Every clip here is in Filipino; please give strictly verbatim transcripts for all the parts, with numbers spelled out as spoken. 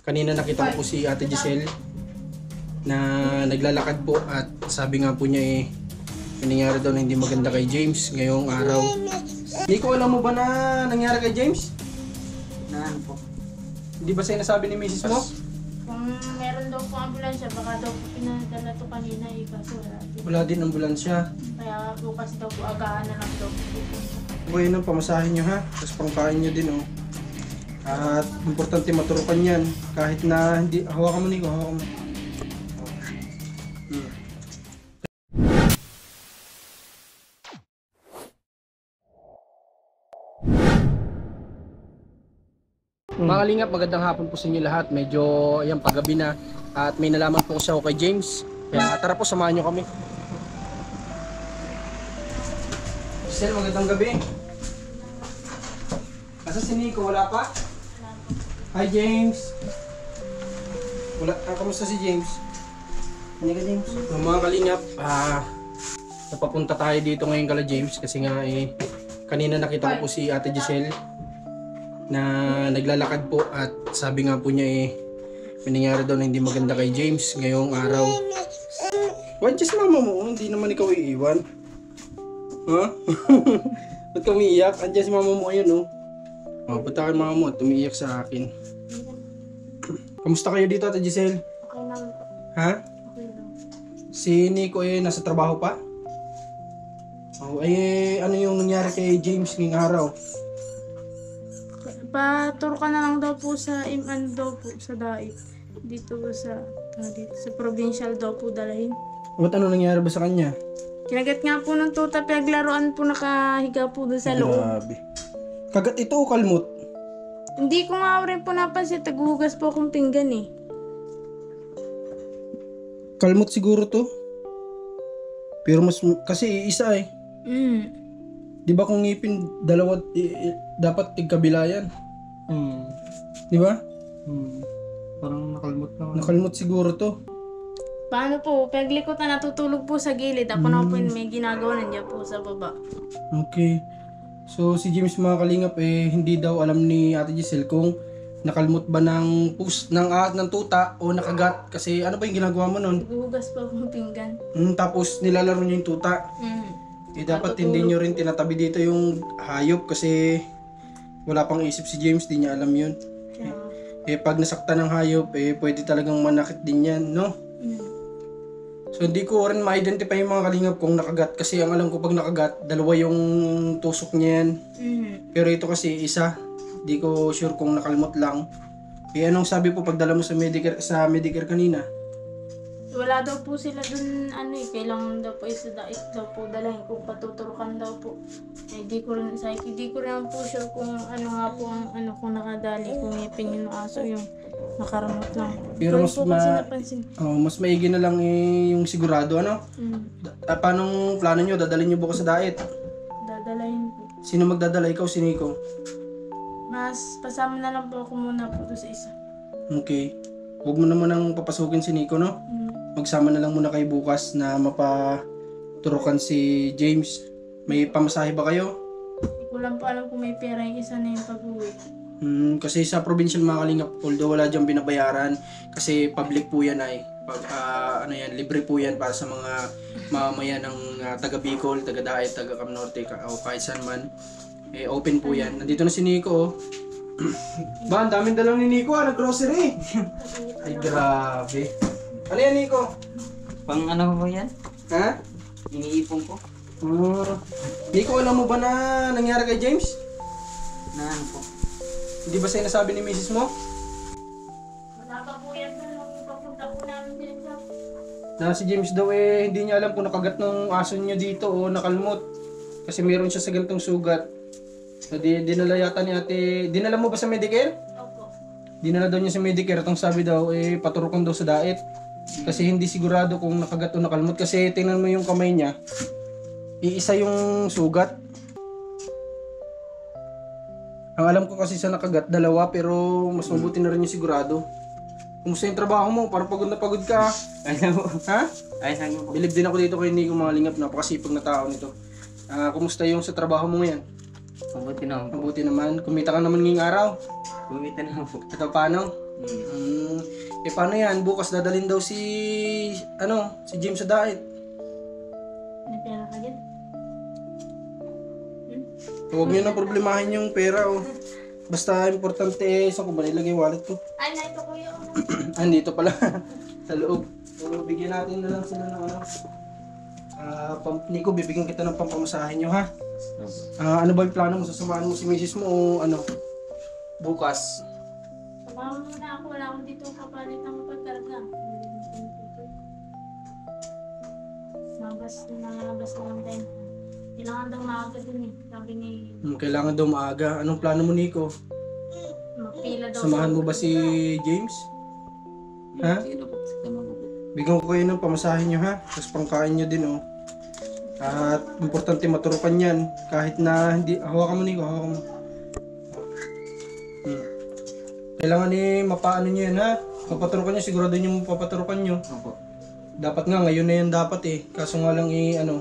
Kanina nakita ko po si Ate Giselle na naglalakad po at sabi nga po niya eh may nangyari daw na hindi maganda kay James ngayong araw. Nico, alam mo ba na nangyari kay James? Naan po. Hindi ba sa'yo nasabi ni Missus mo? Kung meron daw po ambulansya, baka daw po pinadala to kanina eh, kaso wala din. Wala din ambulansya. Kaya bukas daw po, agahan na lang daw po. Buhay nang pamasahin nyo ha, tapos pangkain nyo din oh. At importante maturukan yan kahit na hindi, hawakan mo Nico, hawakan mo. Hmm. Mga kalingap, magandang hapon po sa inyo lahat. Medyo ayan, paggabi na at may nalaman po siya kay James. Kaya tara po, samahan nyo kami. Giselle, magandang gabi. Asa si Nico? Wala pa? Hi James. Wala, ah, kamusta si James? Hindi ka James? So, mga kalingap, ah, napapunta tayo dito ngayon kala James kasi nga eh, kanina nakita ko po si Ate Giselle na naglalakad po at sabi nga po niya eh may nangyari daw na hindi maganda kay James ngayong araw. Why just mama mo? Hindi naman ikaw iiwan. Ha? Huh? Ba't ka umiiyak? Andiyan si mama mo ayun oh. Oh, punta kay mama mo at umiiyak sa akin. Kamusta kayo dito Ate Giselle? Okay lang po. Ha? Okay lang. Si Nico eh nasa trabaho pa? Oh, eh ano yung nangyari kay James ngayong araw? Paturo ka na lang daw po sa iman daw po sa Dait. Dito po sa, ah, dito, sa provincial daw po dalahin. Ba't ano nangyari ba sa kanya? Kinagat nga po ng tuta, pinaglaruan po nakahiga po doon sa loob. Grabe. Kagat ito o kalmot? Hindi ko nga rin po napansin, taghugas po akong pinggan eh. Kalmot siguro to. Pero mas, kasi isa eh. Mm. Di ba kung ngipin, dalawa, i, i, dapat tigkabila yan? Hmm. Di ba? Hmm. Parang nakalmot na. Nakalmot siguro to. Paano po, paglikotan natutulog po sa gilid. Ako na po yung may ginagawa nandiyan po sa baba. Okay. So si James mga kalingap eh hindi daw alam ni Ate Giselle kung nakalmot ba ng pus ng ah, ng tuta o nakagat kasi ano ba yung ginagawa mo nun? Taghugas po akong pinggan. Mm, tapos nilalaro niyo yung tuta. Mm. Eh dapat hindi niyo rin tinatabi dito yung hayop kasi wala pang isip si James, di niya alam yun. Kaya, Eh pag nasaktan ng hayop eh pwede talagang manakit din yan, no? mm. So hindi ko rin ma-identify yung mga kalingap kung nakagat kasi ang alam ko pag nakagat, dalawa yung tusok niya yan. Mm. Pero ito kasi isa, hindi ko sure kung nakalmot lang. Eh anong sabi po pagdala mo sa Medicare, sa Medicare kanina? Wala daw po sila dun, ano eh, kailangan daw po isa dait daw po dalahin kung patuturukan daw po. Eh di ko rin, sa di ko rin po sure kung ano nga po ang ano kung nakadali, kung ngipin yung aso yung nakaramot lang. Pero mas po ma- kasi napansin. Oh, mas maigi na lang eh, yung sigurado ano? Mm. Da- ah, paanong plano nyo? Dadalhin nyo bukas sa diet? Dadalahin po. Sino magdadala? Ikaw, si Nico? Mas pasama na lang po ako muna po doon sa isa. Okay. Huwag mo naman ang papasukin si Nico, no? Mm. Magsama na lang muna kayo bukas na mapaturukan si James. May pamasahe ba kayo? Hindi ko lang po alam kung may pera yung isa na yung pag-uwi. Hmm, kasi sa probinsya mga kalingap, although wala diyang binabayaran, kasi public po yan ay, pag, ah, ano yan, libre po yan para sa mga mamamayan ng uh, taga Bicol, taga Daet, taga Camnorte, ka, o kahit saan man. Eh, open po yan. Nandito na si Nico, oh. Ba, ang daming dalang ni Nico, ah, nag-grocery. Ay, grabe. Ano yan, Nico? Pang ano ba yan? Ha? Iniipon ko. Uh, Nico, alam mo ba na nangyari kay James? Naan po. Hindi ba sa'yo nasabi ni Missus mo? Wala pa po yan nung papunta po namin din sa... Na si James daw eh, hindi niya alam kung nakagat ng aso niya dito o nakalmot. Kasi meron siya sa ganitong sugat. So, di, dinala yata ni ate, dinala mo ba sa Medicare? Opo. Dinala daw niya sa Medicare. Itong sabi daw, eh, paturukan daw sa diet. Kasi hindi sigurado kung nakagat o nakalmot. Kasi tingnan mo yung kamay niya, iisa yung sugat. Ang alam ko kasi sa nakagat, dalawa, pero mas mabuti na rin yung sigurado. Kumusta yung trabaho mo? Parang pagod na pagod ka. Ayos na po. Ha? Ayos na po. Bilib din ako dito kay Nico mga lingap, napakasipag na tao nito. Ah, kumusta yung sa trabaho mo ngayon? Mabuti naman po. Mabuti naman. Kumita ka naman ngayong araw. Kumita naman po. Ito paano? Hmm. Hmm, Eh paano yan? Bukas dadalhin daw si, ano, si James sa diet. May pera ka dyan? Huwag nyo na problemahin yung pera, oh. Basta importante eh, saan ko ba nilagay yung wallet ko? Ay, na ito kuya. Ah, dito pala. Sa loob. So, bigyan natin na lang sila ng ano. Ah, pam Nico, bibigyan kita ng pampamasahin nyo, ha? Ah, ano ba yung plano mo? Sasamahan mo si misis mo o ano? Bukas. Samahan mo na ako. Wala akong dito kapalit ng pagkarga. Mabas na mabas na lang tayo. Kailangan daw maaga dun eh. Sabi ni Hmm, kailangan daw maaga. Anong plano mo, Nico? mapila daw. Samahan mo ba si James? Ha? Sige na po. Sige na po. Bigyan ko kayo ng pamasahin nyo, ha? Tapos pangkain nyo din, oh. At importante maturukan yan. Kahit na hindi... Hawakan mo, Nico. Hawakan mo. Hmm. Kailangan eh, mapaano nyo yan, ha? Papaturukan nyo. Sigurado nyo papaturukan nyo. Opo. Dapat nga, ngayon na yan dapat eh. Kaso nga lang eh, ano...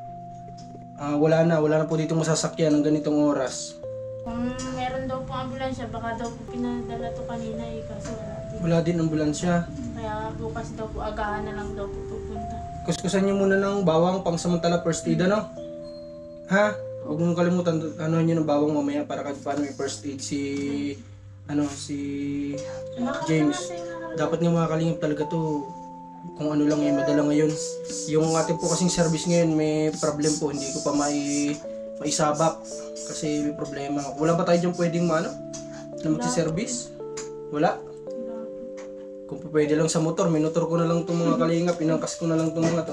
ah wala na. Wala na po ditong masasakyan ng ganitong oras. Kung meron daw po ambulansya, baka daw po pinadala to kanina eh. Kaso wala din. Wala din ambulansya. Kaya bukas daw po, agahan na lang daw po pupunta. Kuskusan nyo muna ng bawang pang samantala first aid, ano? Ha? Huwag mong kalimutan, ano nyo ng bawang mamaya para kahit paano may first aid si... Ano, si... James. Dapat nga mga kalingap talaga to. Kung ano lang eh, madala ngayon. Yung ating po kasing service ngayon, may problem po. Hindi ko pa mai... maisabak. Kasi may problema. Wala ba tayo dyan pwedeng maano? Na magsi-service? Wala? Kung pa pwede lang sa motor, minutor ko na lang itong mga kalingap, inangkas ko na lang itong mga to.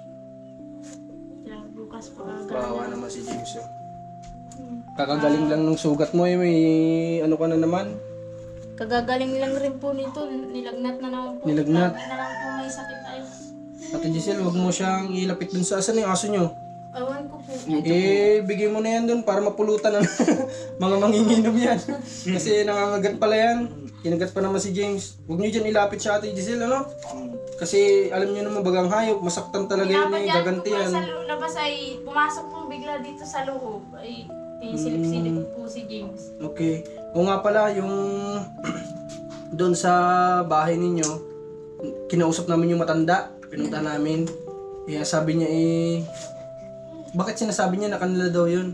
Kaya bukas po agahan. Kawawa naman si James. Oh. Kakagaling lang ng sugat mo eh, may ano ka na naman. Kagagaling lang rin po nito. Nilagnat na naman po. Nilagnat. Lagi na lang po may sakit tayo. Ate Giselle, wag mo siyang ilapit dun sa asan yung aso nyo. Awan ko po. Eh, bigay mo na yan dun para mapulutan ng mga manginginom yan. Kasi nangangagat pala yan. Kinagat pa naman si James. Huwag nyo dyan ilapit siya Ate Giselle, ano? Kasi alam nyo naman bagang hayop, masaktan talaga yan eh, gaganti po yan. sa labas ay pumasok po bigla dito sa loob. Ay tinisilip-silip po si James. Okay. O nga pala, yung doon sa bahay ninyo, kinausap namin yung matanda, pinunta namin. Kaya sabi niya eh, bakit sinasabi niya na kanila daw yun?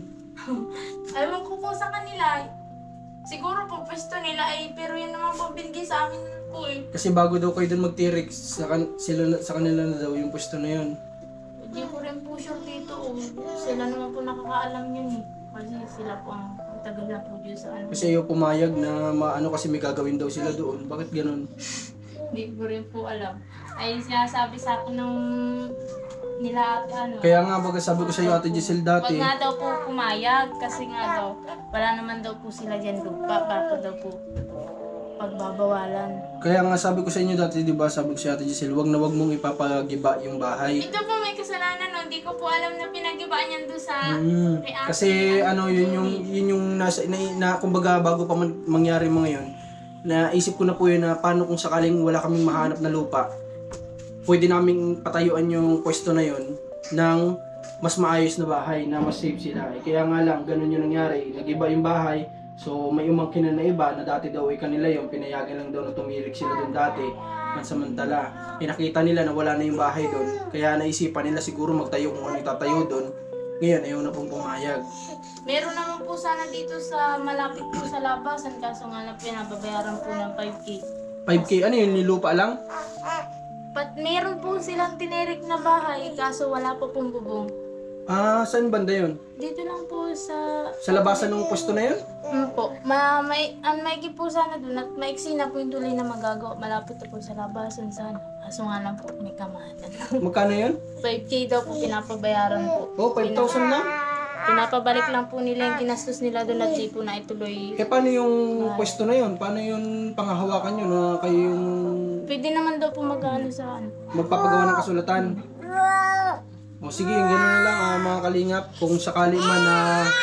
Alam ko po sa kanila. Siguro po pwesto nila ay pero yun naman po binigay sa amin po eh. Kasi bago daw kayo doon mag-tirik, sa, kan sila, sa kanila na daw yung pwesto na yun. Hindi ko rin po sure dito. Oh. Sila naman po nakakaalam yun eh. Kasi sila po ang ang tagal na po dyan sa ano. Kasi ayaw pumayag na maano kasi may gagawin daw sila doon. Bakit ganun? Hindi ko rin po alam. Ay sinasabi sa akin ng nila ate ano. Kaya nga baga sabi ko sa iyo Ate Giselle Wag dati, nga daw po pumayag kasi nga daw wala naman daw po sila dyan lupa para daw po pagbabawalan. kaya nga sabi ko sa inyo dati, di ba, sabi ko sa Ate Giselle, wag na wag mong ipapagiba yung bahay. Ito po may kasalanan no, hindi ko po alam na pinagibaan yan doon sa Mm, kay ate. kasi ano yun yung yun yung nasa na, na kumbaga bago pa man, mangyari mga yun, naisip ko na po yun na paano kung sakaling wala kaming mahanap na lupa, pwede naming patayuan yung pwesto na yun ng mas maayos na bahay na mas safe sila. Eh, kaya nga lang ganun yung nangyari, nag-iba yung bahay. So may umangkin na iba na dati daw ay kanila yung pinayagan lang daw na tumirik sila doon dati. Pansamantala, pinakita nila na wala na yung bahay doon. Kaya naisipan nila siguro magtayo kung ano itatayo doon. Ngayon ayaw na pong pumayag. Meron naman po sana dito sa malapit po sa labasan kaso nga lang pinababayaran po ng five K. five K, ano yun, nilupa lang? Pat meron po silang tinirik na bahay kaso wala po pong bubong. Ah, saan banda yun? Dito lang po sa Sa labasan ng pwesto na yun? Mm po. Ma may ang maigi po sana doon at maiksi na po yung tuloy na magagawa. Malapit na po sa labasan sana. Kaso nga lang po may kamatan. Magkano yun? five K daw po pinapabayaran po. Oh, five thousand na? Pinapabalik lang po nila yung ginastos nila doon at di po na ituloy. Eh, paano yung pwesto na yun? Paano yung panghahawakan nyo na kayo yung Pwede naman daw po mag-ano sa ano. magpapagawa ng kasulatan? O sige, yung gano'n na lang ah, mga kalingap. Kung sakali man na...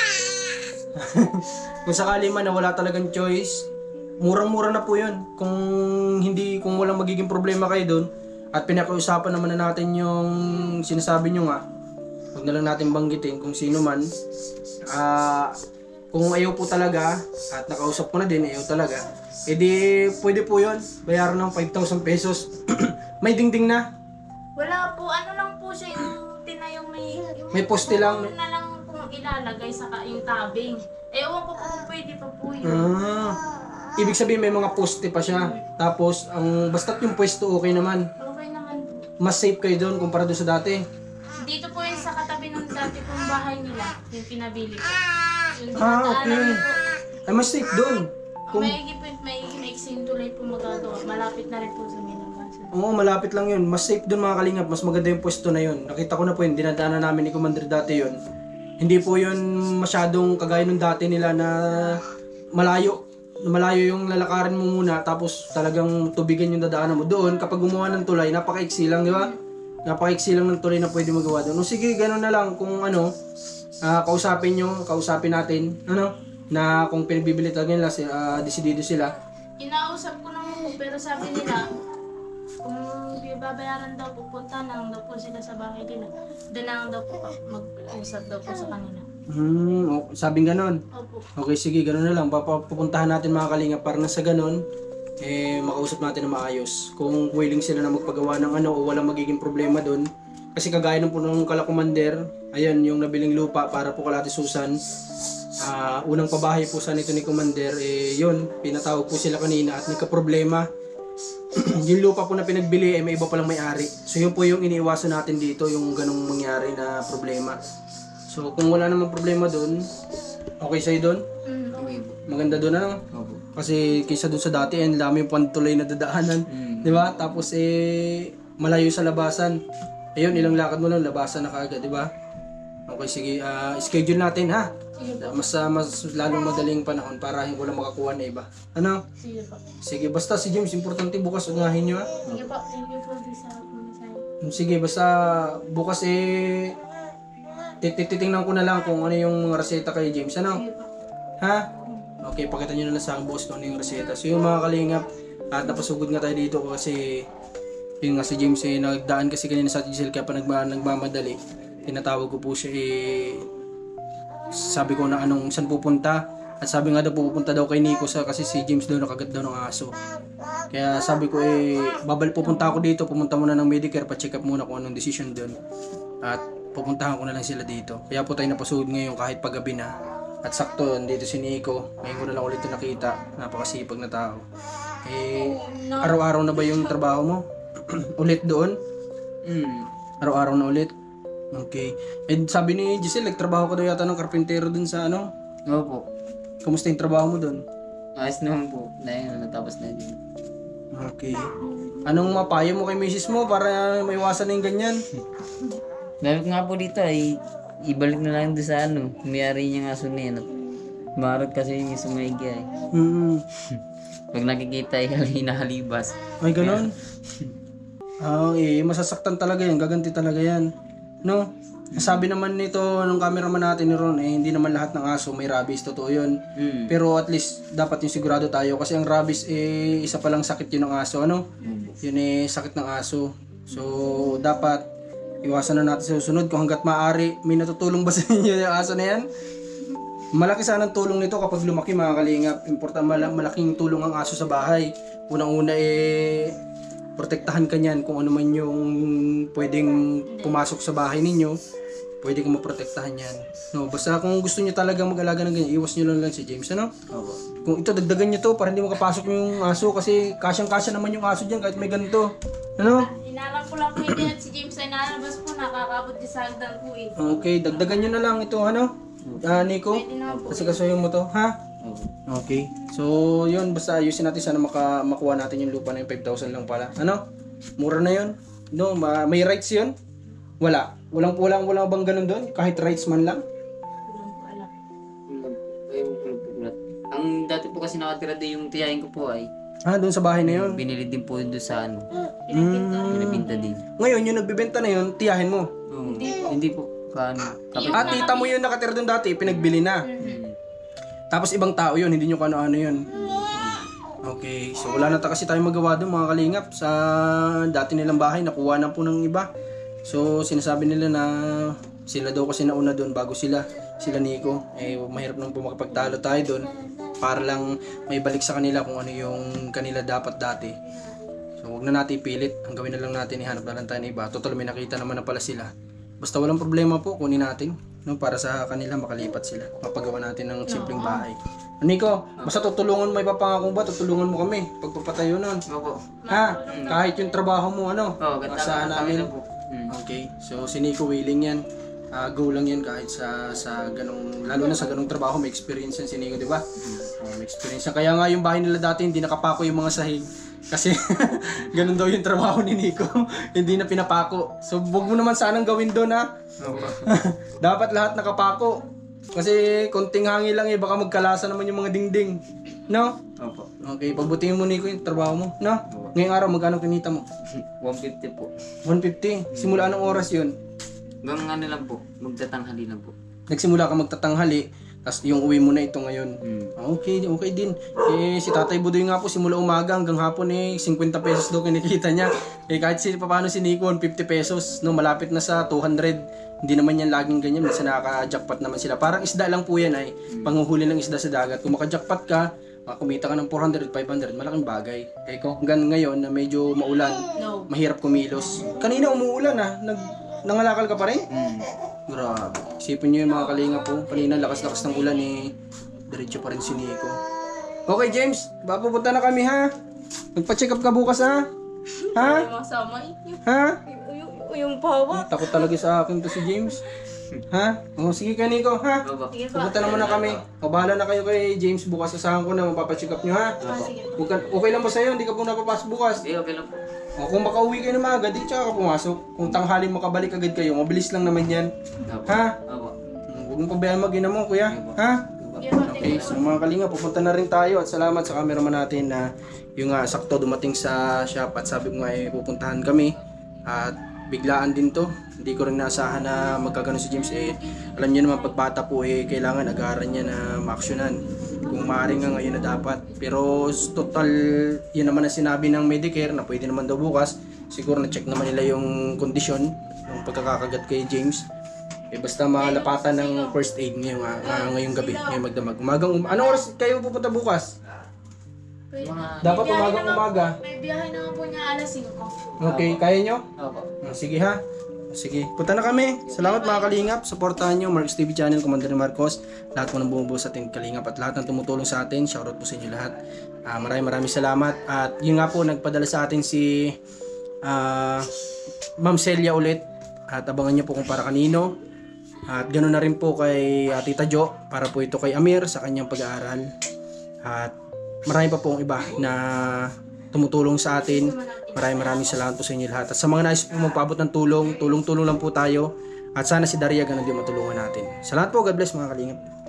kung sakali man na wala talagang choice, murang-mura na po yun. Kung hindi, kung walang magiging problema kayo doon, at pinakiusapan naman na natin yung sinasabi nyo nga, huwag na lang natin banggitin kung sino man. Ah, kung ayaw po talaga, at nakausap ko na din, ayaw talaga, Eh di, pwede po yun. Bayaran ng five thousand pesos. May dingding na. Wala po, ano lang po siya yung tinayong may... Yung May poste lang. Yung na lang pong ilalagay sa ka- yung tabing. Eh, ewan ko po kung pwede pa po yun. Ah, ibig sabihin may mga poste pa siya. Tapos, ang basta't yung pwesto okay naman. Okay naman po. Mas safe kayo doon kumpara doon sa dati. Dito po yung sa katabi ng dati pong bahay nila, yung pinabili ko. Yung Ah, dinadaanan okay. ko po. Ay, mas safe doon. Kung... May igipin, may igipin tulay po magagawa. Malapit na rin po sa Minabasan. Oo, malapit lang yun. Mas safe doon mga kalingap. Mas maganda yung pwesto na yun. Nakita ko na po yun. Dinadaanan namin ni Commander dati yun. Hindi po yun masyadong kagaya nung dati nila na malayo. Malayo yung lalakarin mo muna tapos talagang tubigan yung dadaanan mo. Doon, kapag gumawa ng tulay, napakaiksi lang, di ba? Napakaiksi lang ng tulay na pwede magawa doon. O sige, gano'n na lang. Kung ano, ah, kausapin nyo, kausapin natin, ano, na kung pinagbibili talaga nila, uh, desidido sila. Inausap ko naman po, pero sabi nila, kung babayaran daw po, punta na lang daw po sila sa bahay nila. Doon na lang daw po mag-usap daw po sa kanila. Hmm, o- sabing ganon. Opo. Okay, sige, gano'n na lang. Papupuntahan natin mga kalinga para na sa ganon, eh, makausap natin na maayos. Kung willing sila na magpagawa ng ano o walang magiging problema doon. Kasi kagaya ng punong kala Commander, ayan yung nabiling lupa para po kala Ate Susan. Ah, unang pabahay po sa nito ni Commander, eh, yun, pinatawag po sila kanina at nagka-problema. Yung lupa po na pinagbili, eh, may iba palang may-ari. So yun po yung iniiwasan natin dito, yung ganong mangyari na problema. So kung wala namang problema doon, okay sa'yo doon? Mm. Okay po. Maganda doon ano? Opo. Kasi kaysa doon sa dati, ang dami yung pantuloy na dadaanan. Mm. Di ba? Tapos eh, malayo sa labasan. Ayun, ilang lakad mo lang, labasan na kaagad, di ba? Okay, sige, ah, schedule natin ha. Sige po. Mas, ah, mas lalong madaling panahon para hindi wala makakuha na iba. Ano? Sige po. Sige, basta si James, importante bukas unahin nyo ha. Sige po. Thank you po sa kumisay. Sige, basta bukas eh, tit- titingnan ko na lang kung ano yung mga reseta kay James. Ano? Sige po. Ha? Okay, pakita nyo na lang sa akin, boss, kung ano yung reseta. So yung mga kalingap, at napasugod nga tayo dito kasi yun nga si James eh, nagdaan kasi kanina sa Giselle kaya pa nagma, nagmamadali. Tinatawag ko po siya eh, sabi ko na anong saan pupunta. At sabi nga daw pupunta daw kay Nico sa, kasi si James daw nakagat daw ng aso. Kaya sabi ko eh, babal pupunta ako dito, pumunta muna ng Medicare, pa-check up muna kung anong decision doon. At pupuntahan ko na lang sila dito. Kaya po tayo napasugod ngayon kahit paggabi na. At sakto, dito si Nico. Ngayon ko na lang ulit ito nakita. Napakasipag na tao. Eh, araw-araw na ba yung trabaho mo? Ulit doon? Mm. Araw-araw na ulit? Okay. And sabi ni Giselle, nagtrabaho ka daw yata ng karpintero dun sa ano? Opo. Kamusta yung trabaho mo dun? Ayos naman po. Dahil natapos na din. Okay. Anong mapayo mo kay misis mo para maiwasan na yung ganyan? Dapat nga po dito ay ibalik na lang doon sa ano. Mayari niyang aso na yan. Marot kasi yung sumaigi ay. Hmm. Pag nakikita ay hinahalibas. Ay, ganon? Ah, eh, masasaktan talaga yan. Gaganti talaga yan. No? Sabi naman nito nung cameraman natin ni Ron, eh, hindi naman lahat ng aso may rabies. Totoo yun. Mm. Pero at least dapat yung sigurado tayo kasi ang rabies eh isa pa lang sakit yun ng aso, ano? Mm. Yun eh sakit ng aso. So dapat iwasan na natin sa susunod kung hanggat maaari. May natutulong ba sa inyo yung aso na yan? Malaki sana ang tulong nito kapag lumaki mga kalingap. Importante mal- malaking tulong ang aso sa bahay. Unang-una eh protektahan ka niyan kung ano man yung pwedeng pumasok sa bahay ninyo. Pwede kang maprotektahan yan. No, basta kung gusto niyo talaga mag-alaga ng ganyan, iwas niyo lang lang si James, ano? Opo. Kung ito, dagdagan niyo to para hindi makapasok yung aso kasi kasyang-kasya naman yung aso diyan kahit may ganito. Ano? Inalang ko lang po hindi at si James ay nalabas po, nakakabot di sa hagdan po eh. Okay, dagdagan niyo na lang ito, ano? Ah, Nico? Pwede naman po. Kasi kasuyo mo to, ha? Opo. Okay. So, yun, basta ayusin natin sana maka, makuha natin yung lupa na yung five thousand lang pala. Ano? Mura na yun. No, ma- may rights yun? Wala. Walang walang walang bang ganun doon? Kahit rights man lang? Walang po alam. Ang dati po kasi nakatira doon yung tiyahin ko po ay Ah, doon sa bahay na yun. binili din po yun doon sa ano. Pinapinta. Pinabinta din. Ngayon, yung nagbibenta na yun, tiyahin mo. Oo. Hindi po. Kaano. Kapit. At tita mo yun nakatira doon dati, pinagbili na. Mm. Tapos ibang tao yun, hindi nyo kano-ano yun. Okay, so wala na ta kasi tayong magawa doon mga kalingap. Sa dati nilang bahay, nakuha na po ng iba. So sinasabi nila na sila daw kasi nauna doon bago sila. Sila Nico. Eh mahirap nang po makapagtalo tayo doon. para lang may balik sa kanila kung ano yung kanila dapat dati. So wag na natin ipilit, ang gawin na lang natin ihanap na lang tayo ng iba. Total may nakita naman na pala sila. Basta walang problema po, kunin natin, no, para sa kanila makalipat sila. Mapagawa natin ng simpleng bahay. Nico, basta tutulungan mo, ipapangako ba? Tutulungan mo kami pagpapatayo nun. Opo. Ha? Kahit yung trabaho mo, ano? Oo, ganda Asahan kami namin. na po. Mm. Okay. So si Nico willing yan. Ah, go lang yan kahit sa sa ganong, lalo na sa ganong trabaho, may experience yan si Nico, di ba? Oh, may experience yan. Kaya nga yung bahay nila dati hindi nakapako yung mga sahig. Kasi ganun daw yung trabaho ni Nico. Hindi na pinapako. So wag mo naman sanang gawin doon, ha? Dapat lahat nakapako. Kasi konting hangin lang eh, baka magkalasa naman yung mga dingding. No? Opo. Okay, pagbutihin mo Nico yung trabaho mo. No? Ngayong araw, magkano kinita mo? one fifty po. one fifty. Simula anong oras yun? Hanggang ano lang po, magtatanghali lang po. Nagsimula ka magtatanghali, tapos yung uwi mo na ito ngayon. Mm. Ah, okay, okay din. Eh, si Tatay Budoy nga po, simula umaga hanggang hapon eh, fifty pesos daw kinikita niya. Eh, kahit si, paano si Nico, fifty pesos, no, malapit na sa two hundred. Hindi naman yan laging ganyan, minsan nakaka-jackpot naman sila. Parang isda lang po yan ay, panguhuli ng isda sa dagat. Kung maka-jackpot ka, kumita ka ng four hundred, five hundred, malaking bagay. Eh, kung hanggang ngayon na medyo maulan, No. mahirap kumilos. Kanina umuulan ah, nag, nangalakal ka pa rin? Mm. Grabe. Isipin nyo yung mga kalinga po. Kanina lakas-lakas ng ulan eh. Diretso pa rin si Nico. Okay James, papupunta na kami ha. Magpa-check up ka bukas ha. Ha? Yung masama yung, Ha? yung, yung pawa. Takot talaga sa akin to si James. Ha? O sige ka Nico ha. Opo. Sige po. Pupunta naman na kami. O bahala na kayo kay James bukas. Asahan ko na mapapacheck up nyo ha. Ah, sige. Huwag ka- Okay lang ba sa'yo? Hindi ka po napapasok bukas. Eh, okay lang po. O kung makauwi kayo na maaga, di tsaka ka pumasok. Kung tanghali makabalik agad kayo, mabilis lang naman yan. Opo. Ha? Opo. Huwag mong pabayaan mag-ina mo, kuya. Ha? Sige po. Okay, so mga kalinga, pupunta na rin tayo at salamat sa cameraman natin na yung nga sakto dumating sa shop at sabi ko nga eh, pupuntahan kami at biglaan din to. Hindi ko rin naasahan na magkagano si James eh. Alam niyo naman pag bata po eh, kailangan agaran niya na maaksyonan. Kung maaari nga ngayon na dapat. Pero total, yun naman na sinabi ng Medicare na pwede naman daw bukas. Siguro na-check naman nila yung kondisyon ng pagkakakagat kay James. Eh basta malapatan ng first aid ngayong, uh, ngayong gabi, ngayong magdamag. Umagang um Anong oras kayo pupunta bukas? Mga... Dapat May biyahe umagang naman- umaga. May biyahe naman po niya alas singko. Okay, kaya nyo? Opo. Ah, sige ha. Sige, punta na kami. Salamat mga kalingap. Supportahan nyo Marcos T V Channel, Commander Marcos. Lahat po ng bumubuo sa ating kalingap at lahat ng tumutulong sa atin. Shoutout po sa inyo lahat. Ah, maraming maraming salamat. At yun nga po, nagpadala sa atin si ah, Ma'am Celia ulit. At abangan nyo po kung para kanino. At ganoon na rin po kay ah, Tita Jo. Para po ito kay Amir sa kanyang pag-aaral. At marami pa pong iba na tumutulong sa atin. Maraming maraming salamat po sa inyo lahat. At sa mga nais po magpaabot ng tulong, tulong-tulong lang po tayo. At sana si Daria ganun din matulungan natin. Salamat po, God bless mga kalingap.